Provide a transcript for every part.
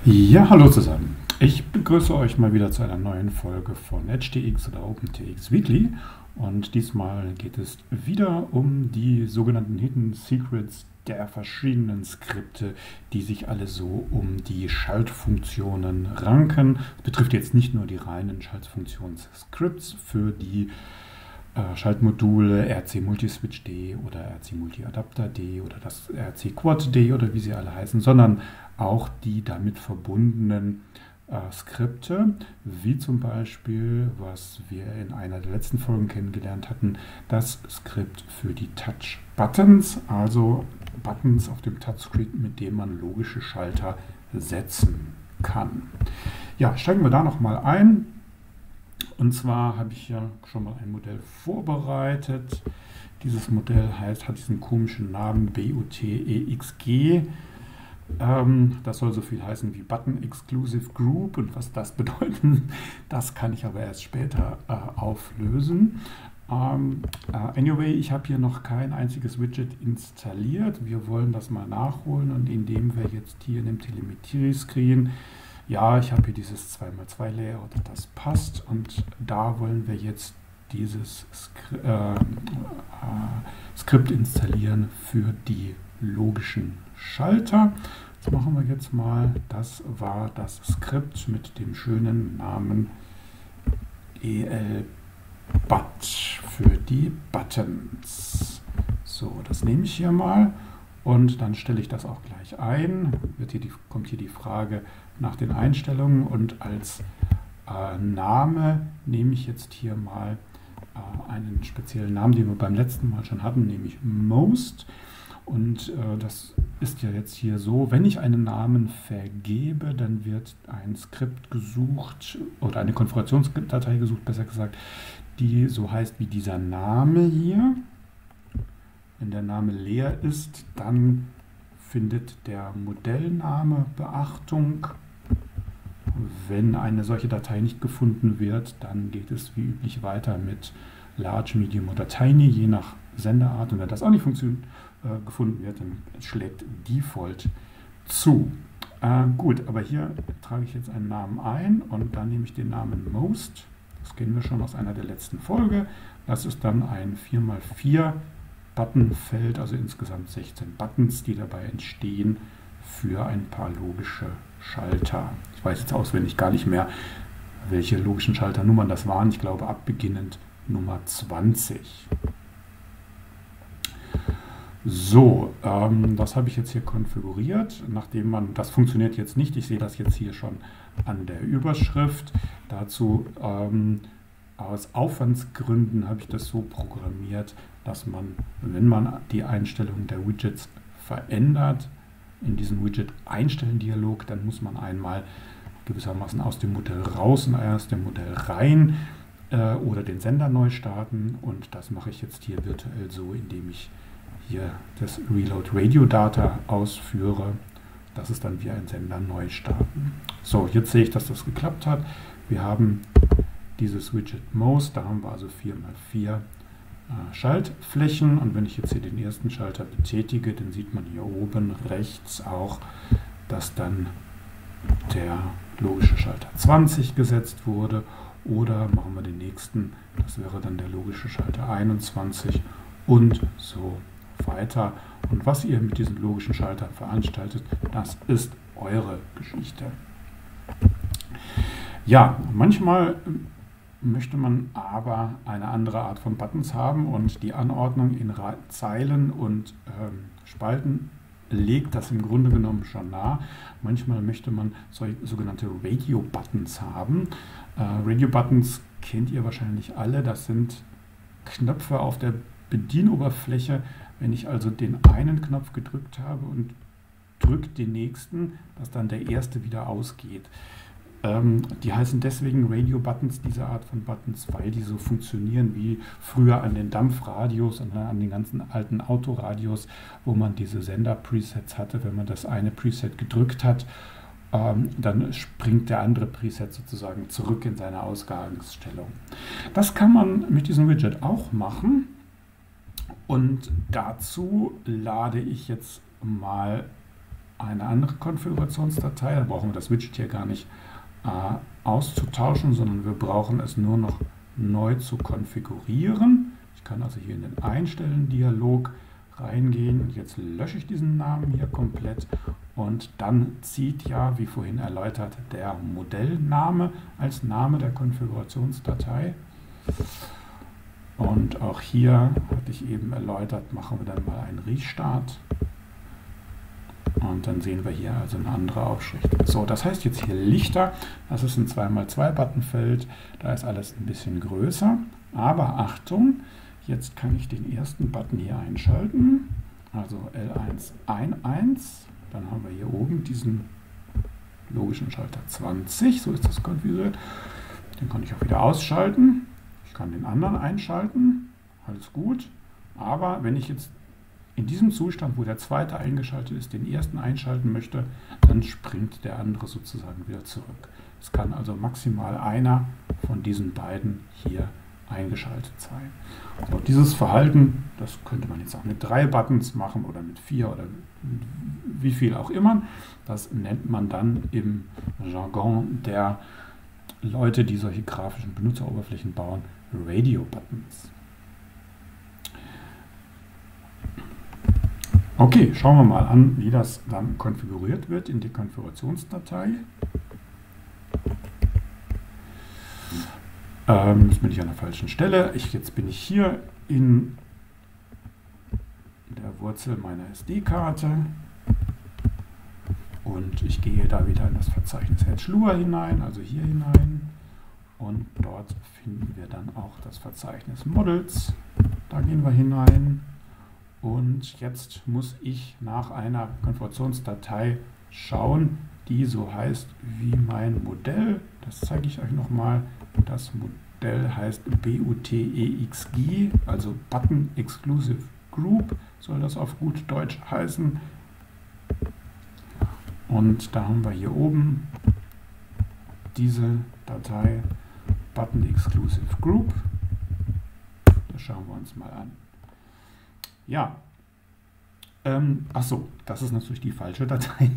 Ja, hallo zusammen. Ich begrüße euch mal wieder zu einer neuen Folge von EdgeTX oder OpenTX Weekly. Und diesmal geht es wieder um die sogenannten Hidden Secrets der verschiedenen Skripte, die sich alle so um die Schaltfunktionen ranken. Das betrifft jetzt nicht nur die reinen Schaltfunktionsscripts für die Schaltmodule RC Multiswitch D oder RC Multiadapter D oder das RC Quad D oder wie sie alle heißen, sondern auch die damit verbundenen Skripte, wie zum Beispiel, was wir in einer der letzten Folgen kennengelernt hatten, das Skript für die Touch-Buttons, also Buttons auf dem Touchscreen, mit dem man logische Schalter setzen kann. Ja, steigen wir da nochmal ein. Und zwar habe ich ja schon mal ein Modell vorbereitet. Dieses Modell hat diesen komischen Namen BUTEXG. Das soll so viel heißen wie Button Exclusive Group, und was das bedeutet, das kann ich aber erst später auflösen. Anyway, ich habe hier noch kein einziges Widget installiert. Wir wollen das mal nachholen, und indem wir jetzt hier in dem Telemetrie-Screen, ja, ich habe hier dieses 2x2 Layout, das passt, und da wollen wir jetzt dieses Skript installieren für die logischen Schalter. Das machen wir jetzt mal. Das war das Skript mit dem schönen Namen ELBut für die Buttons. So, das nehme ich hier mal und dann stelle ich das auch gleich ein. Kommt hier die Frage nach den Einstellungen, und als Name nehme ich jetzt hier mal einen speziellen Namen, den wir beim letzten Mal schon hatten, nämlich Most. Und das ist ja jetzt hier so, wenn ich einen Namen vergebe, dann wird ein Skript gesucht oder eine Konfigurationsdatei gesucht, besser gesagt, die so heißt wie dieser Name hier. Wenn der Name leer ist, dann findet der Modellname Beachtung. Wenn eine solche Datei nicht gefunden wird, dann geht es wie üblich weiter mit Large, Medium oder Tiny, je nach Senderart. Und wenn das auch nicht gefunden wird, dann schlägt Default zu. Gut, aber hier trage ich jetzt einen Namen ein und dann nehme ich den Namen Most. Das kennen wir schon aus einer der letzten Folge. Das ist dann ein 4x4 Buttonfeld, also insgesamt 16 Buttons, die dabei entstehen für ein paar logische Schalter. Ich weiß jetzt auswendig gar nicht mehr, welche logischen Schalternummern das waren. Ich glaube, abbeginnend Nummer 20. So, das habe ich jetzt hier konfiguriert, nachdem das funktioniert jetzt nicht, ich sehe das jetzt hier schon an der Überschrift. Dazu aus Aufwandsgründen habe ich das so programmiert, dass man, wenn man die Einstellung der Widgets verändert, in diesen Widget-Einstellen-Dialog, dann muss man einmal gewissermaßen aus dem Modell raus und erst dem Modell rein oder den Sender neu starten, und das mache ich jetzt hier virtuell so, indem ich hier das Reload Radio Data ausführe. Das ist dann wie ein Sender neu starten. So, jetzt sehe ich, dass das geklappt hat. Wir haben dieses Widget Most, da haben wir also 4x4 Schaltflächen, und wenn ich jetzt hier den ersten Schalter betätige, dann sieht man hier oben rechts auch, dass dann der logische Schalter 20 gesetzt wurde, oder machen wir den nächsten, das wäre dann der logische Schalter 21 und so weiter. Und was ihr mit diesen logischen Schaltern veranstaltet, das ist eure Geschichte. Ja, manchmal möchte man aber eine andere Art von Buttons haben, und die Anordnung in Zeilen und Spalten legt das im Grunde genommen schon nahe. Manchmal möchte man sogenannte Radio-Buttons haben. Radio-Buttons kennt ihr wahrscheinlich alle. Das sind Knöpfe auf der Bedienoberfläche. Wenn ich also den einen Knopf gedrückt habe und drücke den nächsten, dass dann der erste wieder ausgeht. Die heißen deswegen Radio-Buttons, diese Art von Buttons, weil die so funktionieren wie früher an den Dampfradios und an den ganzen alten Autoradios, wo man diese Sender-Presets hatte. Wenn man das eine Preset gedrückt hat, dann springt der andere Preset sozusagen zurück in seine Ausgangsstellung. Das kann man mit diesem Widget auch machen, und dazu lade ich jetzt mal eine andere Konfigurationsdatei. Da brauchen wir das Widget hier gar nicht auszutauschen, sondern wir brauchen es nur noch neu zu konfigurieren. Ich kann also hier in den Einstellen-Dialog reingehen und jetzt lösche ich diesen Namen hier komplett und dann zieht ja, wie vorhin erläutert, der Modellname als Name der Konfigurationsdatei. Und auch hier hatte ich eben erläutert, machen wir dann mal einen Restart. Und dann sehen wir hier also eine andere Aufschrift. So, das heißt jetzt hier Lichter, das ist ein 2x2-Buttonfeld, da ist alles ein bisschen größer. Aber Achtung, jetzt kann ich den ersten Button hier einschalten, also L111. Dann haben wir hier oben diesen logischen Schalter 20, so ist das konfiguriert. Den kann ich auch wieder ausschalten. Ich kann den anderen einschalten, alles gut. Aber wenn ich jetzt in diesem Zustand, wo der zweite eingeschaltet ist, den ersten einschalten möchte, dann springt der andere sozusagen wieder zurück. Es kann also maximal einer von diesen beiden hier eingeschaltet sein. So, dieses Verhalten, das könnte man jetzt auch mit 3 Buttons machen oder mit 4 oder wie viel auch immer. Das nennt man dann im Jargon der Leute, die solche grafischen Benutzeroberflächen bauen, Radio-Buttons. Okay, schauen wir mal an, wie das dann konfiguriert wird in die Konfigurationsdatei. Jetzt bin ich an der falschen Stelle. Jetzt bin ich hier in der Wurzel meiner SD-Karte und ich gehe da wieder in das Verzeichnis Edgelua hinein, also hier hinein, und dort finden wir dann auch das Verzeichnis Models. Da gehen wir hinein. Und jetzt muss ich nach einer Konfigurationsdatei schauen, die so heißt wie mein Modell. Das zeige ich euch nochmal. Das Modell heißt BUTEXG, also Button Exclusive Group, soll das auf gut Deutsch heißen. Und da haben wir hier oben diese Datei Button Exclusive Group. Das schauen wir uns mal an. Ja, achso, das ist natürlich die falsche Datei.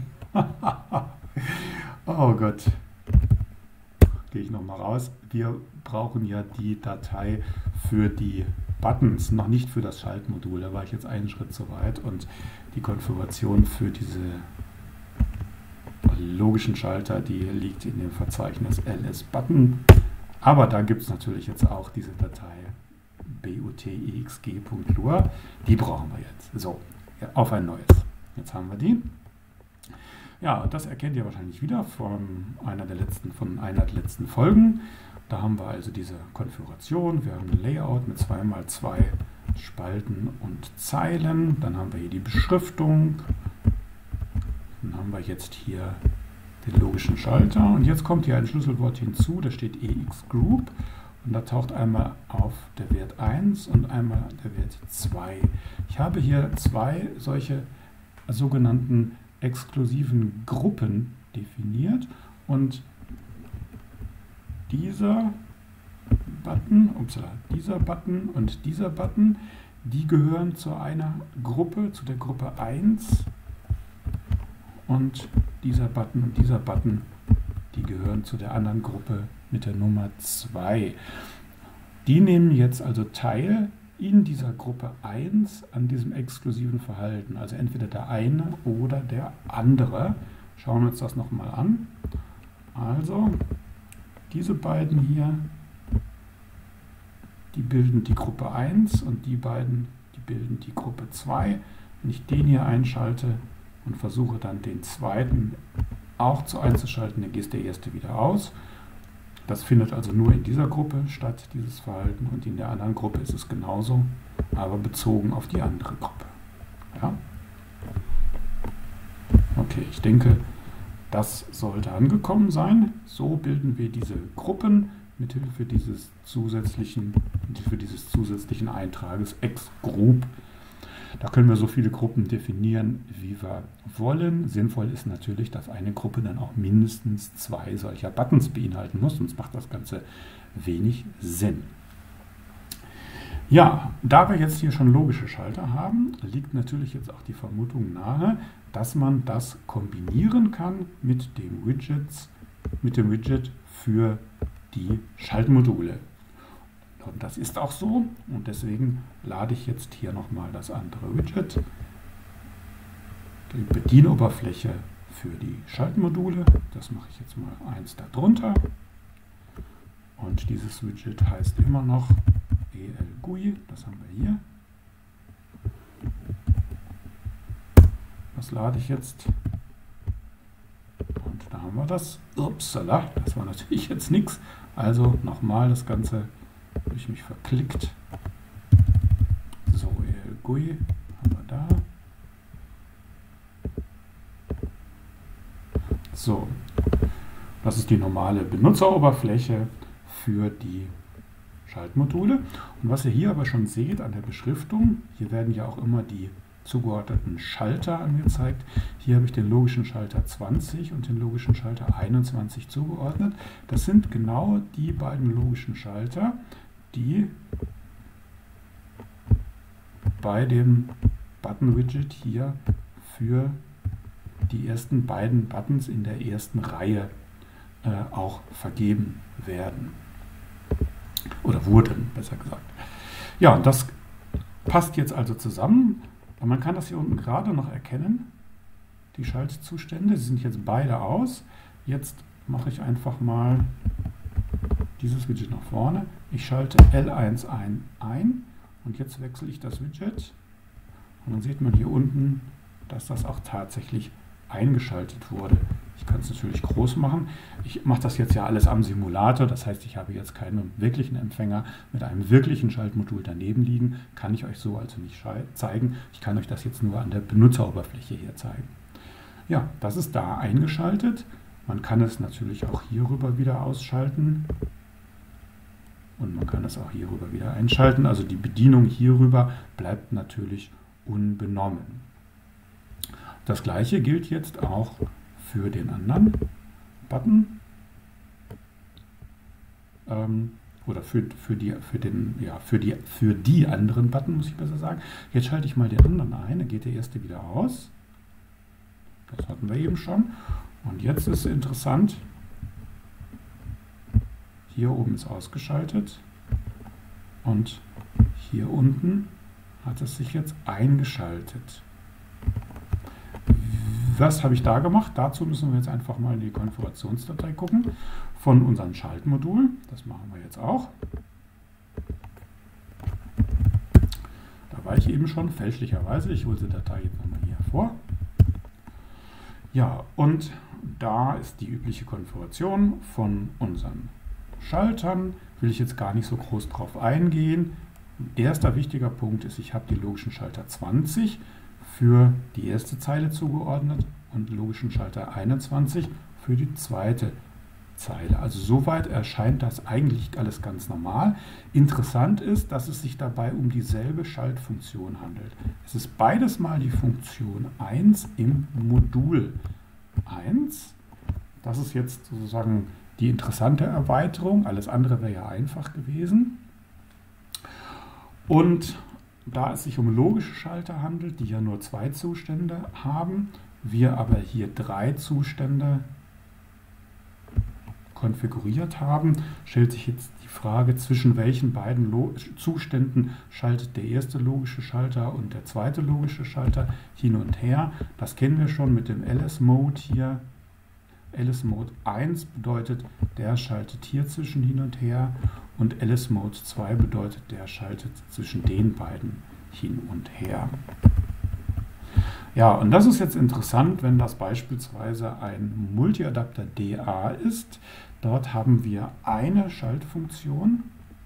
Oh Gott. Gehe ich nochmal raus. Wir brauchen ja die Datei für die Buttons, noch nicht für das Schaltmodul. Da war ich jetzt einen Schritt zu weit und die Konfiguration für diese logischen Schalter, die liegt in dem Verzeichnis ls-Button. Aber da gibt es natürlich jetzt auch diese Datei butexg.lua, die brauchen wir jetzt. So, auf ein neues. Jetzt haben wir die. Ja, das erkennt ihr wahrscheinlich wieder von einer der letzten Folgen. Da haben wir also diese Konfiguration. Wir haben ein Layout mit 2x2 Spalten und Zeilen. Dann haben wir hier die Beschriftung. Dann haben wir jetzt hier den logischen Schalter. Und jetzt kommt hier ein Schlüsselwort hinzu, da steht EX-Group. Und da taucht einmal auf der Wert 1 und einmal der Wert 2. Ich habe hier 2 solche sogenannten exklusiven Gruppen definiert. Und dieser Button und dieser Button, die gehören zu einer Gruppe, zu der Gruppe 1. Und dieser Button, die gehören zu der anderen Gruppe mit der Nummer 2. Die nehmen jetzt also teil in dieser Gruppe 1 an diesem exklusiven Verhalten. Also entweder der eine oder der andere. Schauen wir uns das nochmal an. Also diese beiden hier, die bilden die Gruppe 1 und die beiden, die bilden die Gruppe 2. Wenn ich den hier einschalte und versuche dann den zweiten auch einzuschalten, dann geht der erste wieder aus. Das findet also nur in dieser Gruppe statt, dieses Verhalten, und in der anderen Gruppe ist es genauso, aber bezogen auf die andere Gruppe. Ja? Okay, ich denke, das sollte angekommen sein. So bilden wir diese Gruppen mithilfe dieses zusätzlichen Eintrages X-Group. Da können wir so viele Gruppen definieren, wie wir wollen. Sinnvoll ist natürlich, dass eine Gruppe dann auch mindestens 2 solcher Buttons beinhalten muss, sonst macht das Ganze wenig Sinn. Ja, da wir jetzt hier schon logische Schalter haben, liegt natürlich jetzt auch die Vermutung nahe, dass man das kombinieren kann mit dem Widget für die Schaltmodule. Und das ist auch so, und deswegen lade ich jetzt hier nochmal das andere Widget, die Bedienoberfläche für die Schaltmodule. Das mache ich jetzt mal eins darunter. Und dieses Widget heißt immer noch EL-GUI, das haben wir hier. Das lade ich jetzt. Und da haben wir das. Upsala, das war natürlich jetzt nichts. Also nochmal das Ganze, habe ich mich verklickt. So, EL-GUI haben wir da. So, das ist die normale Benutzeroberfläche für die Schaltmodule. Und was ihr hier aber schon seht an der Beschriftung, hier werden ja auch immer die zugeordneten Schalter angezeigt. Hier habe ich den logischen Schalter 20 und den logischen Schalter 21 zugeordnet. Das sind genau die beiden logischen Schalter, die bei dem Button-Widget hier für die ersten beiden Buttons in der ersten Reihe auch vergeben werden. Oder wurden, besser gesagt. Ja, das passt jetzt also zusammen. Und man kann das hier unten gerade noch erkennen. Die Schaltzustände, sie sind jetzt beide aus. Jetzt mache ich einfach mal dieses Widget nach vorne. Ich schalte L1 ein und jetzt wechsle ich das Widget. Und dann sieht man hier unten, dass das auch tatsächlich eingeschaltet wurde. Ich kann es natürlich groß machen. Ich mache das jetzt ja alles am Simulator, das heißt, ich habe jetzt keinen wirklichen Empfänger mit einem wirklichen Schaltmodul daneben liegen. Kann ich euch so also nicht zeigen. Ich kann euch das jetzt nur an der Benutzeroberfläche hier zeigen. Ja, das ist da eingeschaltet. Man kann es natürlich auch hierüber wieder ausschalten. Und man kann es auch hierüber wieder einschalten. Also die Bedienung hierüber bleibt natürlich unbenommen. Das gleiche gilt jetzt auch für den anderen Button oder für die anderen Button, muss ich besser sagen. Jetzt schalte ich mal den anderen ein, dann geht der erste wieder aus. Das hatten wir eben schon. Und jetzt ist interessant, hier oben ist ausgeschaltet und hier unten hat es sich jetzt eingeschaltet. Was habe ich da gemacht? Dazu müssen wir jetzt einfach mal in die Konfigurationsdatei gucken von unserem Schaltmodul. Das machen wir jetzt auch. Da war ich eben schon fälschlicherweise. Ich hole die Datei jetzt nochmal hier hervor. Ja, und da ist die übliche Konfiguration von unseren Schaltern. Will ich jetzt gar nicht so groß drauf eingehen. Erster wichtiger Punkt ist, ich habe die logischen Schalter 20 für die erste Zeile zugeordnet und logischen Schalter 21 für die zweite Zeile. Also soweit erscheint das eigentlich alles ganz normal. Interessant ist, dass es sich dabei um dieselbe Schaltfunktion handelt. Es ist beides mal die Funktion 1 im Modul 1. Das ist jetzt sozusagen die interessante Erweiterung. Alles andere wäre ja einfach gewesen. Und da es sich um logische Schalter handelt, die ja nur 2 Zustände haben, wir aber hier 3 Zustände konfiguriert haben, stellt sich jetzt die Frage, zwischen welchen beiden Zuständen schaltet der erste logische Schalter und der zweite logische Schalter hin und her. Das kennen wir schon mit dem LS-Mode hier. LS-Mode 1 bedeutet, der schaltet hier zwischen hin und her, und LS-Mode 2 bedeutet, der schaltet zwischen den beiden hin und her. Ja, und das ist jetzt interessant, wenn das beispielsweise ein Multiadapter DA ist. Dort haben wir eine Schaltfunktion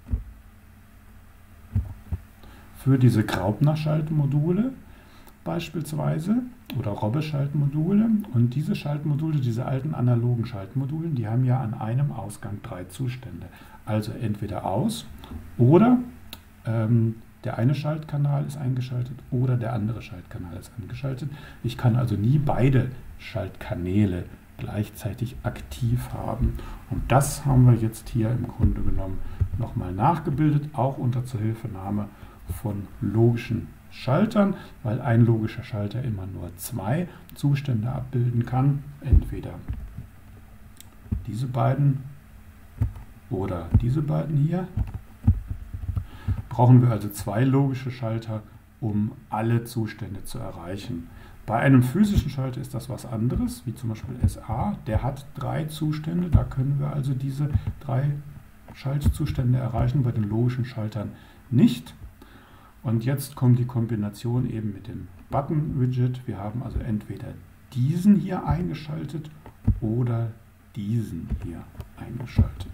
für diese Graupner-Schaltmodule beispielsweise oder Robbe-Schaltmodule, und diese Schaltmodule, diese alten analogen Schaltmodule, die haben ja an einem Ausgang 3 Zustände. Also entweder aus oder der eine Schaltkanal ist eingeschaltet oder der andere Schaltkanal ist eingeschaltet. Ich kann also nie beide Schaltkanäle gleichzeitig aktiv haben. Und das haben wir jetzt hier im Grunde genommen nochmal nachgebildet, auch unter Zuhilfenahme von logischen Schaltern, weil ein logischer Schalter immer nur zwei Zustände abbilden kann, entweder diese beiden oder diese beiden hier. Brauchen wir also zwei logische Schalter, um alle Zustände zu erreichen. Bei einem physischen Schalter ist das was anderes, wie zum Beispiel SA, der hat drei Zustände, da können wir also diese drei Schaltzustände erreichen, bei den logischen Schaltern nicht. Und jetzt kommt die Kombination eben mit dem Button-Widget. Wir haben also entweder diesen hier eingeschaltet oder diesen hier eingeschaltet.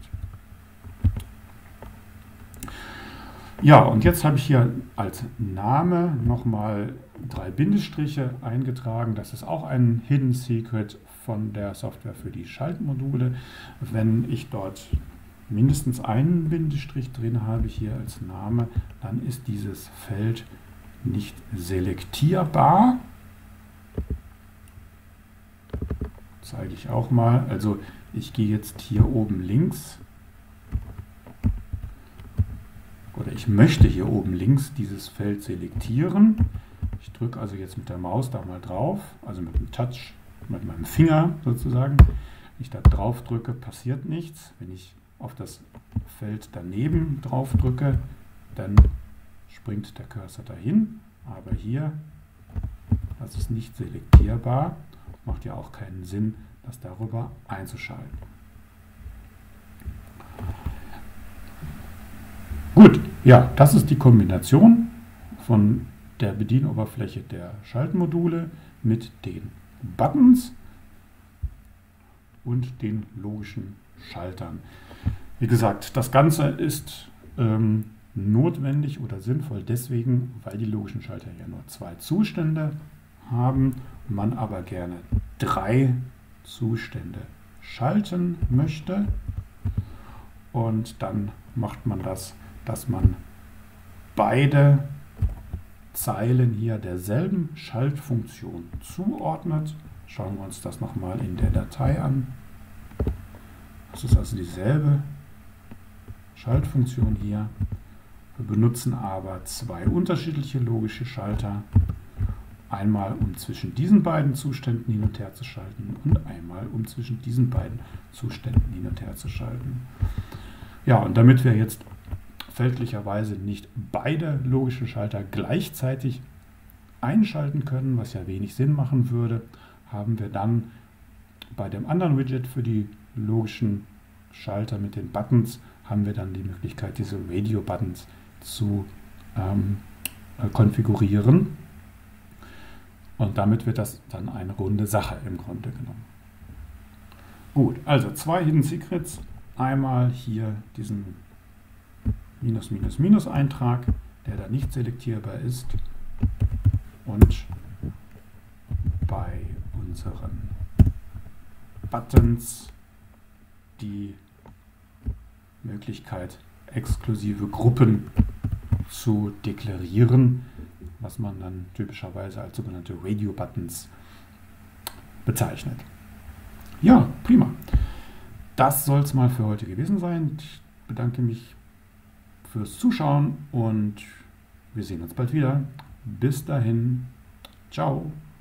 Ja, und jetzt habe ich hier als Name nochmal 3 Bindestriche eingetragen. Das ist auch ein Hidden Secret von der Software für die Schaltmodule. Wenn ich dort mindestens einen Bindestrich drin habe hier als Name, dann ist dieses Feld nicht selektierbar. Zeige ich auch mal. Also ich gehe jetzt hier oben links, oder ich möchte hier oben links dieses Feld selektieren. Ich drücke also jetzt mit der Maus da mal drauf, also mit dem Touch, mit meinem Finger sozusagen. Wenn ich da drauf drücke, passiert nichts. Wenn ich auf das Feld daneben drauf drücke, dann springt der Cursor dahin. Aber hier, das ist nicht selektierbar, macht ja auch keinen Sinn, das darüber einzuschalten. Gut, ja, das ist die Kombination von der Bedienoberfläche der Schaltmodule mit den Buttons und den logischen Schaltern. Wie gesagt, das Ganze ist notwendig oder sinnvoll deswegen, weil die logischen Schalter ja nur 2 Zustände haben, man aber gerne 3 Zustände schalten möchte. Und dann macht man das, dass man beide Zeilen hier derselben Schaltfunktion zuordnet. Schauen wir uns das nochmal in der Datei an. Das ist also dieselbe Schaltfunktion hier. Wir benutzen aber 2 unterschiedliche logische Schalter. Einmal, um zwischen diesen beiden Zuständen hin und her zu schalten und einmal, um zwischen diesen beiden Zuständen hin und her zu schalten. Ja, und damit wir jetzt fälschlicherweise nicht beide logischen Schalter gleichzeitig einschalten können, was ja wenig Sinn machen würde, haben wir dann bei dem anderen Widget für die logischen Schalter mit den Buttons, haben wir dann die Möglichkeit, diese Radio-Buttons zu konfigurieren. Und damit wird das dann eine runde Sache im Grunde genommen. Gut, also 2 Hidden Secrets. Einmal hier diesen Eintrag, der da nicht selektierbar ist. Und bei unseren Buttons die Möglichkeit, exklusive Gruppen zu deklarieren, was man dann typischerweise als sogenannte Radio-Buttons bezeichnet. Ja, prima. Das soll es mal für heute gewesen sein. Ich bedanke mich fürs Zuschauen und wir sehen uns bald wieder. Bis dahin, ciao.